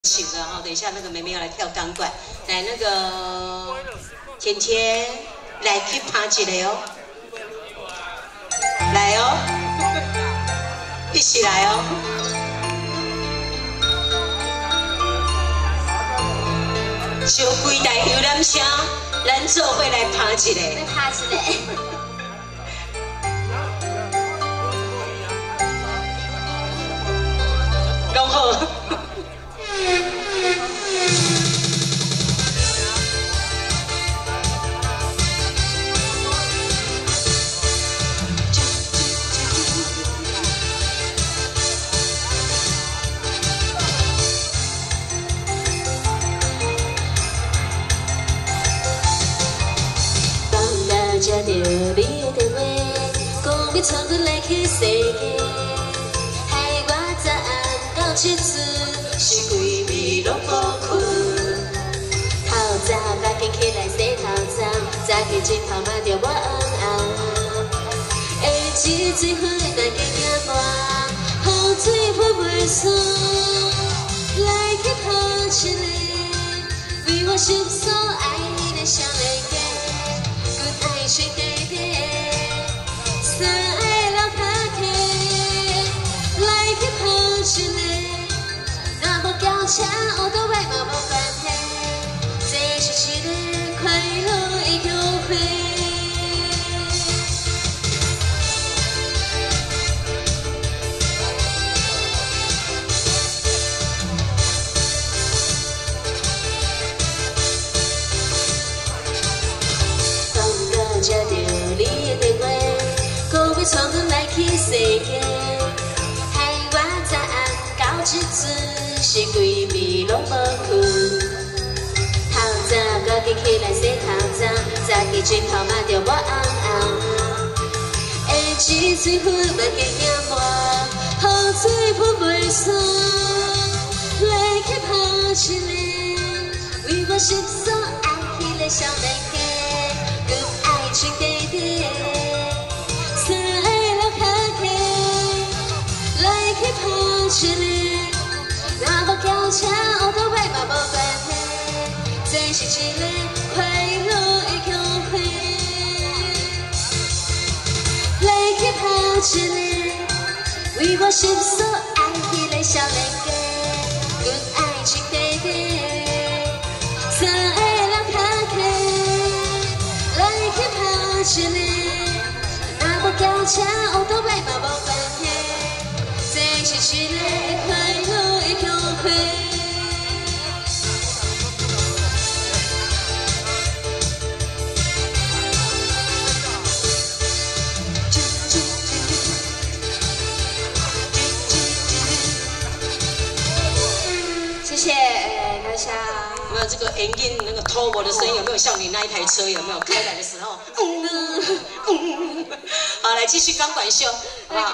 请了哈，等一下那个妹妹要来跳钢管，来那个甜甜来去爬一个哦，来哦，一起来哦。小几台游览车，咱做伙来爬一个。 来爬一个。 拢好。 接到你的电话，讲要带阮来去世界，害我早暗到7时，是规暝拢无困。透早家己起来洗头澡，早起枕头嘛着我红。下一水花大家行大，雨水喷袂爽，来去抱一个，为我心所爱你的少年家。爱水地地，三个老脚客，来去抱一个。若无交车，学倒来嘛无关系，这是一个快乐的约会。接到你的电话，讲要带阮来去世界，害我早暗到7时，是规暝拢无困。透早家己起来洗头澡，早起枕头嘛着我红。下一水花嘛加行大，雨水喷袂爽，来去抱一个，为我心所爱迄个少年家。爱情地地，三个老脚客，来去抱一个。若无交车，学倒来嘛无关系，这是一个快乐的约会。来去抱一个，为我心所爱迄个少年家。阮爱情地地，三个老脚客。来去抱一个，若无交车，学倒来嘛无关系，这是一个快乐的约会。谢谢大家。 有没有这个眼镜那个偷我的声音？有没有像你那一台车？有没有开来的时候？好，来继续钢管秀，好不好？